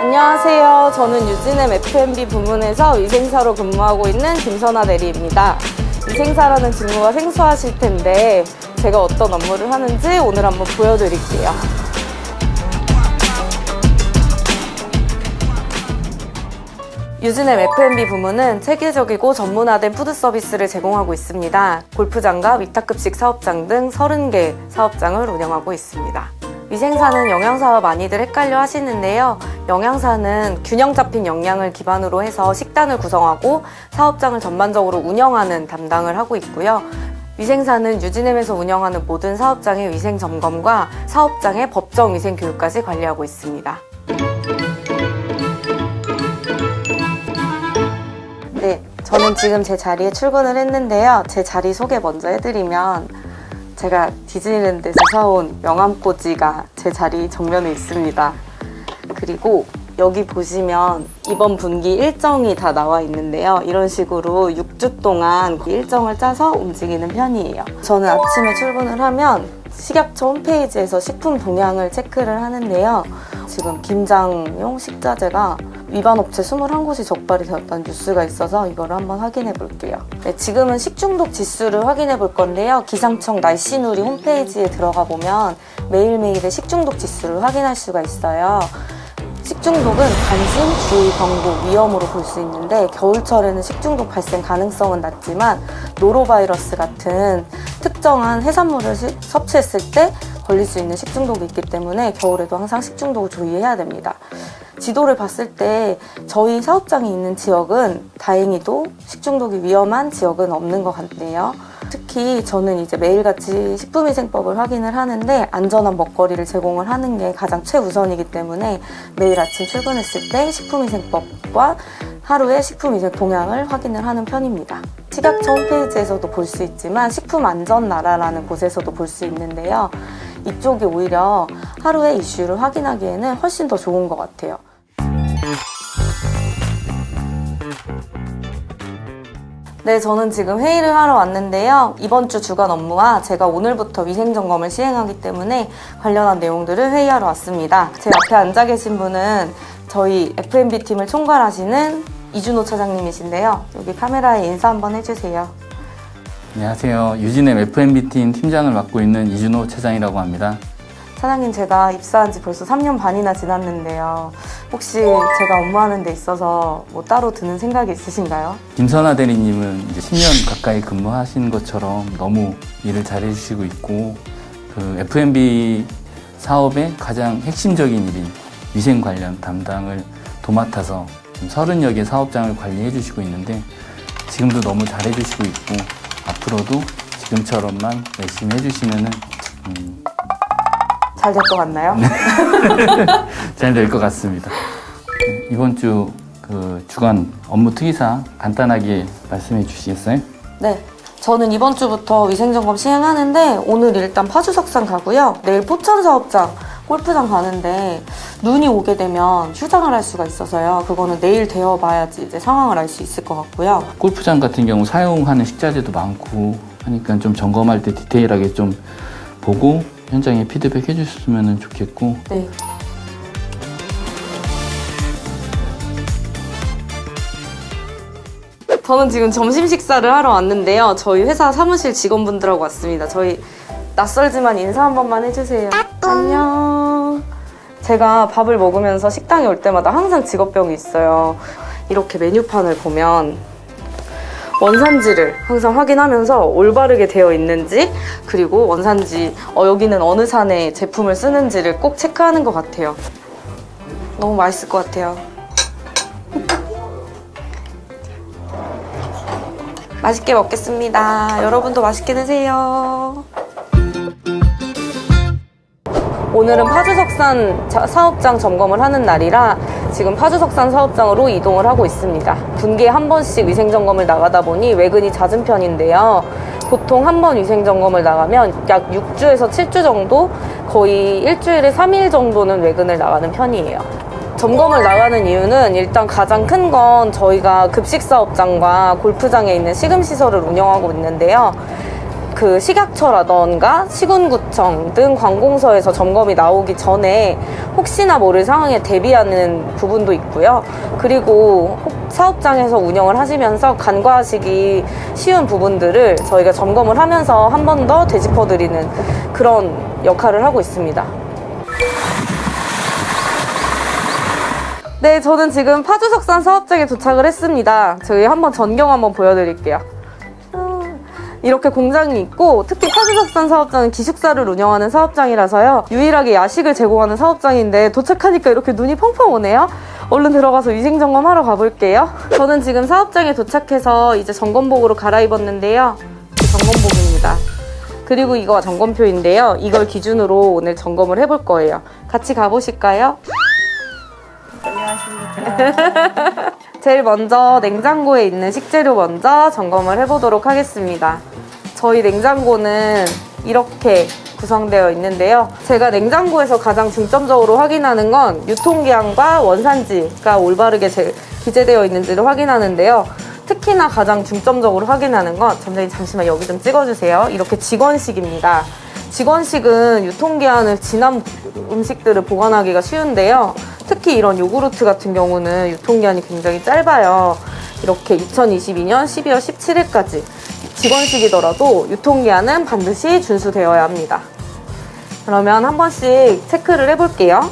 안녕하세요. 저는 유진엠 F&B 부문에서 위생사로 근무하고 있는 김선아 대리입니다. 위생사라는 직무가 생소하실 텐데 제가 어떤 업무를 하는지 오늘 한번 보여드릴게요. 유진엠 F&B 부문은 체계적이고 전문화된 푸드 서비스를 제공하고 있습니다. 골프장과 위탁급식 사업장 등 30개 사업장을 운영하고 있습니다. 위생사는 영양사와 많이들 헷갈려 하시는데요. 영양사는 균형 잡힌 영양을 기반으로 해서 식단을 구성하고 사업장을 전반적으로 운영하는 담당을 하고 있고요. 위생사는 유진엠에서 운영하는 모든 사업장의 위생 점검과 사업장의 법정 위생 교육까지 관리하고 있습니다. 네, 저는 지금 제 자리에 출근을 했는데요. 제 자리 소개 먼저 해드리면 제가 디즈니랜드에서 사온 명함꽂이가 제 자리 정면에 있습니다. 그리고 여기 보시면 이번 분기 일정이 다 나와 있는데요. 이런 식으로 6주 동안 일정을 짜서 움직이는 편이에요. 저는 아침에 출근을 하면 식약처 홈페이지에서 식품 동향을 체크를 하는데요. 지금 김장용 식자재가 위반 업체 21곳이 적발이 되었다는 뉴스가 있어서 이거를 한번 확인해 볼게요. 네, 지금은 식중독 지수를 확인해 볼 건데요. 기상청 날씨누리 홈페이지에 들어가 보면 매일매일의 식중독 지수를 확인할 수가 있어요. 식중독은 관심, 주의, 경고, 위험으로 볼 수 있는데 겨울철에는 식중독 발생 가능성은 낮지만 노로바이러스 같은 특정한 해산물을 섭취했을 때 걸릴 수 있는 식중독이 있기 때문에 겨울에도 항상 식중독을 주의해야 됩니다. 지도를 봤을 때 저희 사업장이 있는 지역은 다행히도 식중독이 위험한 지역은 없는 것 같네요. 특히 저는 이제 매일같이 식품위생법을 확인을 하는데 안전한 먹거리를 제공을 하는 게 가장 최우선이기 때문에 매일 아침 출근했을 때 식품위생법과 하루의 식품위생 동향을 확인을 하는 편입니다. 식약처 홈페이지에서도 볼 수 있지만 식품안전나라라는 곳에서도 볼 수 있는데요. 이쪽이 오히려 하루의 이슈를 확인하기에는 훨씬 더 좋은 것 같아요. 네, 저는 지금 회의를 하러 왔는데요. 이번 주 주간 업무와 제가 오늘부터 위생점검을 시행하기 때문에 관련한 내용들을 회의하러 왔습니다. 제 앞에 앉아 계신 분은 저희 F&B 팀을 총괄하시는 이준호 차장님이신데요. 여기 카메라에 인사 한번 해주세요. 안녕하세요. 유진엠 F&B 팀 팀장을 맡고 있는 이준호 차장이라고 합니다. 차장님, 제가 입사한 지 벌써 3년 반이나 지났는데요. 혹시 제가 업무하는 데 있어서 뭐 따로 드는 생각이 있으신가요? 김선아 대리님은 이제 10년 가까이 근무하신 것처럼 너무 일을 잘해주시고 있고 그 F&B 사업의 가장 핵심적인 일인 위생 관련 담당을 도맡아서 30여 개 사업장을 관리해 주시고 있는데 지금도 너무 잘해주시고 있고 앞으로도 지금처럼만 열심히 해주시면은 잘 될 것 같나요? 잘 될 것 같습니다. 이번 주 그 주간 업무 특이사항 간단하게 말씀해 주시겠어요? 네. 저는 이번 주부터 위생점검 시행하는데 오늘 일단 파주석산 가고요. 내일 포천사업장 골프장 가는데 눈이 오게 되면 휴장을 할 수가 있어서요. 그거는 내일 되어봐야지 이제 상황을 알 수 있을 것 같고요. 골프장 같은 경우 사용하는 식자재도 많고 하니까 좀 점검할 때 디테일하게 좀 보고 현장에 피드백 해주셨으면 좋겠고. 네. 저는 지금 점심 식사를 하러 왔는데요. 저희 회사 사무실 직원분들하고 왔습니다. 저희 낯설지만 인사 한 번만 해주세요. 안녕. 제가 밥을 먹으면서 식당에 올 때마다 항상 직업병이 있어요. 이렇게 메뉴판을 보면 원산지를 항상 확인하면서 올바르게 되어 있는지, 그리고 원산지 여기는 어느 산의 제품을 쓰는지를 꼭 체크하는 것 같아요. 너무 맛있을 것 같아요. 맛있게 먹겠습니다. 여러분도 맛있게 드세요. 오늘은 파주석산 사업장 점검을 하는 날이라 지금 파주석산 사업장으로 이동을 하고 있습니다. 분기에 한 번씩 위생점검을 나가다 보니 외근이 잦은 편인데요. 보통 한 번 위생점검을 나가면 약 6주에서 7주 정도, 거의 일주일에 3일 정도는 외근을 나가는 편이에요. 점검을 나가는 이유는 일단 가장 큰 건 저희가 급식사업장과 골프장에 있는 식음시설을 운영하고 있는데요. 그 식약처라던가 시군구청 등 관공서에서 점검이 나오기 전에 혹시나 모를 상황에 대비하는 부분도 있고요. 그리고 사업장에서 운영을 하시면서 간과하시기 쉬운 부분들을 저희가 점검을 하면서 한 번 더 되짚어드리는 그런 역할을 하고 있습니다. 네, 저는 지금 파주석산 사업장에 도착을 했습니다. 저희 한번 전경 한번 보여드릴게요. 이렇게 공장이 있고, 특히 파주석산 사업장은 기숙사를 운영하는 사업장이라서요, 유일하게 야식을 제공하는 사업장인데 도착하니까 이렇게 눈이 펑펑 오네요. 얼른 들어가서 위생점검하러 가볼게요. 저는 지금 사업장에 도착해서 이제 점검복으로 갈아입었는데요. 점검복입니다. 그리고 이거 점검표인데요. 이걸 기준으로 오늘 점검을 해볼 거예요. 같이 가보실까요? 안녕하십니까. 제일 먼저 냉장고에 있는 식재료 먼저 점검을 해보도록 하겠습니다. 저희 냉장고는 이렇게 구성되어 있는데요. 제가 냉장고에서 가장 중점적으로 확인하는 건 유통기한과 원산지가 올바르게 기재되어 있는지를 확인하는데요. 특히나 가장 중점적으로 확인하는 건, 점장님 잠시만 여기 좀 찍어주세요. 이렇게 직원식입니다. 직원식은 유통기한을 지난 음식들을 보관하기가 쉬운데요. 특히 이런 요구르트 같은 경우는 유통기한이 굉장히 짧아요. 이렇게 2022년 12월 17일까지 직원식이더라도 유통기한은 반드시 준수되어야 합니다. 그러면 한 번씩 체크를 해볼게요.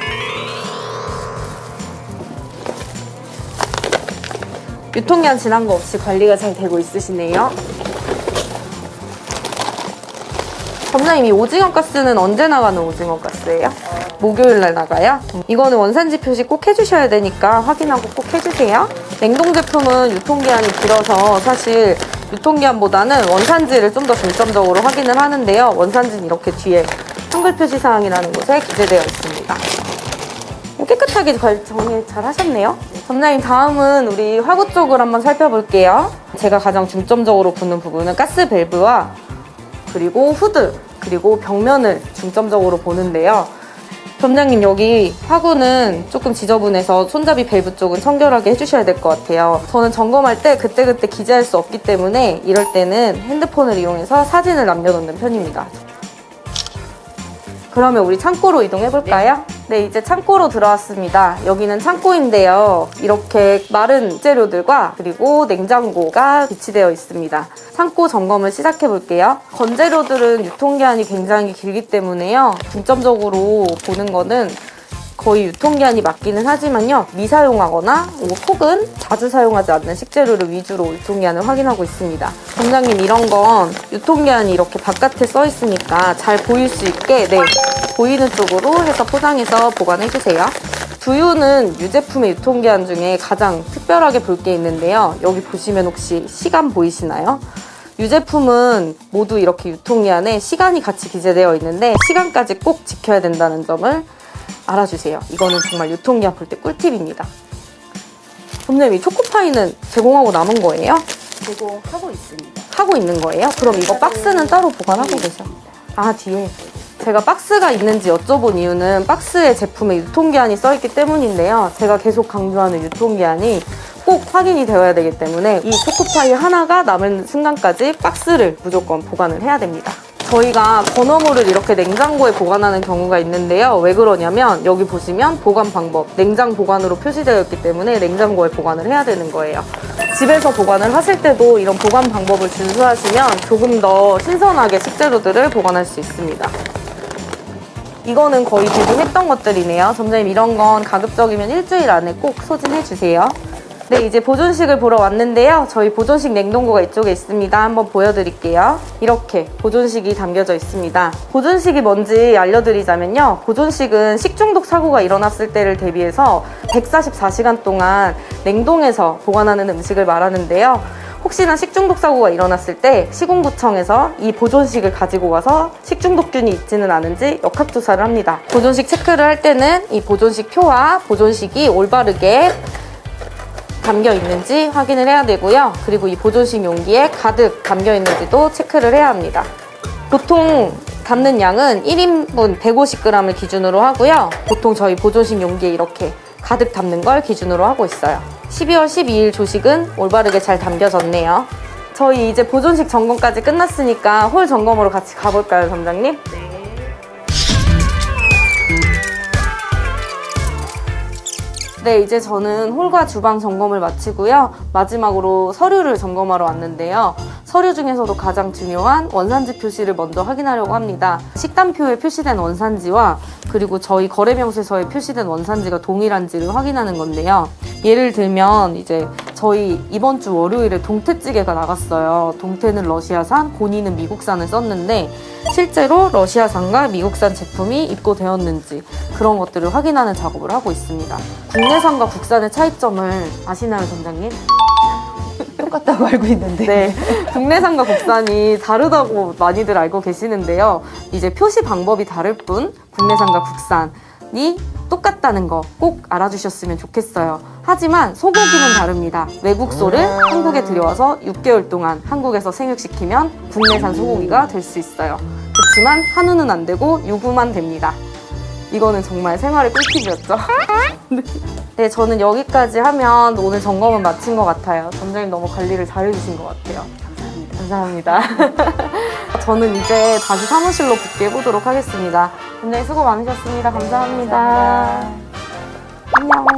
유통기한 지난 거 없이 관리가 잘 되고 있으시네요. 점장님, 이 오징어 가스는 언제 나가는 오징어 가스예요? 목요일날 나가요? 이거는 원산지 표시 꼭 해주셔야 되니까 확인하고 꼭 해주세요. 냉동 제품은 유통기한이 길어서 사실 유통기한보다는 원산지를 좀 더 중점적으로 확인을 하는데요. 원산지는 이렇게 뒤에 한글 표시사항이라는 곳에 기재되어 있습니다. 깨끗하게 정리 잘 하셨네요. 점장님, 다음은 우리 화구 쪽을 한번 살펴볼게요. 제가 가장 중점적으로 보는 부분은 가스 밸브와 그리고 후드, 그리고 벽면을 중점적으로 보는데요. 점장님, 여기 화구는 조금 지저분해서 손잡이 밸브 쪽은 청결하게 해주셔야 될 것 같아요. 저는 점검할 때 그때그때 기재할 수 없기 때문에 이럴 때는 핸드폰을 이용해서 사진을 남겨놓는 편입니다. 그러면 우리 창고로 이동해볼까요? 네, 이제 창고로 들어왔습니다. 여기는 창고인데요. 이렇게 마른 재료들과 그리고 냉장고가 비치되어 있습니다. 창고 점검을 시작해볼게요. 건재료들은 유통기한이 굉장히 길기 때문에요. 중점적으로 보는 거는 거의 유통기한이 맞기는 하지만요. 미사용하거나 혹은 자주 사용하지 않는 식재료를 위주로 유통기한을 확인하고 있습니다. 점장님, 이런 건 유통기한이 이렇게 바깥에 써 있으니까 잘 보일 수 있게 보이는 쪽으로 해서 포장해서 보관해주세요. 두유는 유제품의 유통기한 중에 가장 특별하게 볼 게 있는데요. 여기 보시면 혹시 시간 보이시나요? 유제품은 모두 이렇게 유통기한에 시간이 같이 기재되어 있는데 시간까지 꼭 지켜야 된다는 점을 알아주세요. 이거는 정말 유통기한 볼 때 꿀팁입니다. 점장님, 이 초코파이는 제공하고 남은 거예요? 제공하고 있습니다. 하고 있는 거예요? 그럼 이거 박스는 따로 보관하고 계셔? 아, 뒤에. 제가 박스가 있는지 여쭤본 이유는 박스에 제품의 유통기한이 써있기 때문인데요. 제가 계속 강조하는 유통기한이 꼭 확인이 되어야 되기 때문에 이 초코파이 하나가 남은 순간까지 박스를 무조건 보관을 해야 됩니다. 저희가 건어물을 이렇게 냉장고에 보관하는 경우가 있는데요. 왜 그러냐면 여기 보시면 보관 방법, 냉장 보관으로 표시되어 있기 때문에 냉장고에 보관을 해야 되는 거예요. 집에서 보관을 하실 때도 이런 보관 방법을 준수하시면 조금 더 신선하게 식재료들을 보관할 수 있습니다. 이거는 거의 대부분 했던 것들이네요. 점장님, 이런 건 가급적이면 일주일 안에 꼭 소진해 주세요. 네, 이제 보존식을 보러 왔는데요. 저희 보존식 냉동고가 이쪽에 있습니다. 한번 보여드릴게요. 이렇게 보존식이 담겨져 있습니다. 보존식이 뭔지 알려드리자면요. 보존식은 식중독 사고가 일어났을 때를 대비해서 144시간 동안 냉동해서 보관하는 음식을 말하는데요. 혹시나 식중독 사고가 일어났을 때 시군구청에서 이 보존식을 가지고 가서 식중독균이 있지는 않은지 역학조사를 합니다. 보존식 체크를 할 때는 이 보존식 표와 보존식이 올바르게 담겨 있는지 확인을 해야 되고요. 그리고 이 보존식 용기에 가득 담겨 있는지도 체크를 해야 합니다. 보통 담는 양은 1인분 150g을 기준으로 하고요. 보통 저희 보존식 용기에 이렇게 가득 담는 걸 기준으로 하고 있어요. 12월 12일 조식은 올바르게 잘 담겨졌네요. 저희 이제 보존식 점검까지 끝났으니까 홀 점검으로 같이 가볼까요, 점장님? 네, 이제 저는 홀과 주방 점검을 마치고요. 마지막으로 서류를 점검하러 왔는데요. 서류 중에서도 가장 중요한 원산지 표시를 먼저 확인하려고 합니다. 식단표에 표시된 원산지와 그리고 저희 거래명세서에 표시된 원산지가 동일한지를 확인하는 건데요. 예를 들면 이제 저희 이번 주 월요일에 동태찌개가 나갔어요. 동태는 러시아산, 고니는 미국산을 썼는데 실제로 러시아산과 미국산 제품이 입고되었는지 그런 것들을 확인하는 작업을 하고 있습니다. 국내산과 국산의 차이점을 아시나요, 점장님? 똑같다고 알고 있는데. 네, 국내산과 국산이 다르다고 많이들 알고 계시는데요. 이제 표시 방법이 다를 뿐 국내산과 국산이 똑같다는 거 꼭 알아주셨으면 좋겠어요. 하지만 소고기는 다릅니다. 외국 소를 한국에 들여와서 6개월 동안 한국에서 생육시키면 국내산 소고기가 될 수 있어요. 그렇지만 한우는 안 되고 유구만 됩니다. 이거는 정말 생활의 꿀팁이었죠. 네, 저는 여기까지 하면 오늘 점검은 마친 것 같아요. 점장님 너무 관리를 잘해주신 것 같아요. 감사합니다. 저는 이제 다시 사무실로 복귀해보도록 하겠습니다. 점장님 수고 많으셨습니다. 감사합니다. 안녕.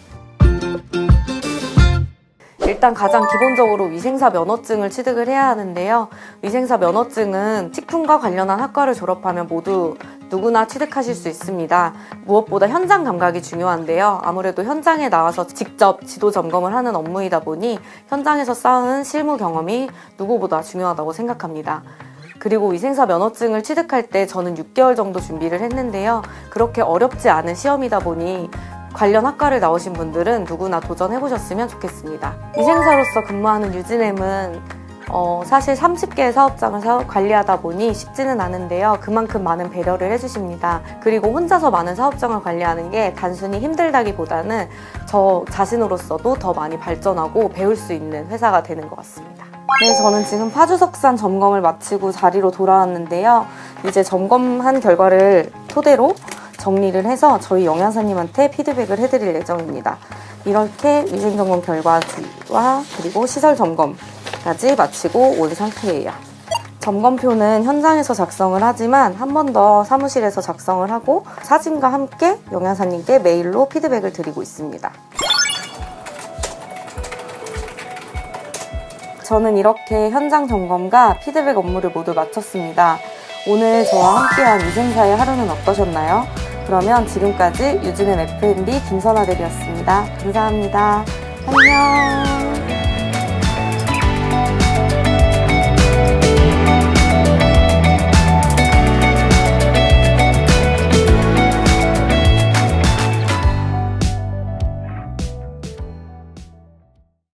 일단 가장 기본적으로 위생사 면허증을 취득을 해야 하는데요. 위생사 면허증은 식품과 관련한 학과를 졸업하면 모두 누구나 취득하실 수 있습니다. 무엇보다 현장 감각이 중요한데요. 아무래도 현장에 나와서 직접 지도 점검을 하는 업무이다 보니 현장에서 쌓은 실무 경험이 누구보다 중요하다고 생각합니다. 그리고 위생사 면허증을 취득할 때 저는 6개월 정도 준비를 했는데요. 그렇게 어렵지 않은 시험이다 보니 관련 학과를 나오신 분들은 누구나 도전해보셨으면 좋겠습니다. 위생사로서 근무하는 유진엠은 사실 30개의 사업장을 관리하다 보니 쉽지는 않은데요. 그만큼 많은 배려를 해주십니다. 그리고 혼자서 많은 사업장을 관리하는 게 단순히 힘들다기보다는 저 자신으로서도 더 많이 발전하고 배울 수 있는 회사가 되는 것 같습니다. 네, 저는 지금 파주석산 점검을 마치고 자리로 돌아왔는데요. 이제 점검한 결과를 토대로 정리를 해서 저희 영양사님한테 피드백을 해드릴 예정입니다. 이렇게 위생점검 결과와 그리고 시설 점검까지 마치고 온 상태예요. 점검표는 현장에서 작성을 하지만 한 번 더 사무실에서 작성을 하고 사진과 함께 영양사님께 메일로 피드백을 드리고 있습니다. 저는 이렇게 현장 점검과 피드백 업무를 모두 마쳤습니다. 오늘 저와 함께한 위생사의 하루는 어떠셨나요? 그러면 지금까지 유진은 F&B 김선아대리였습니다. 감사합니다. 안녕.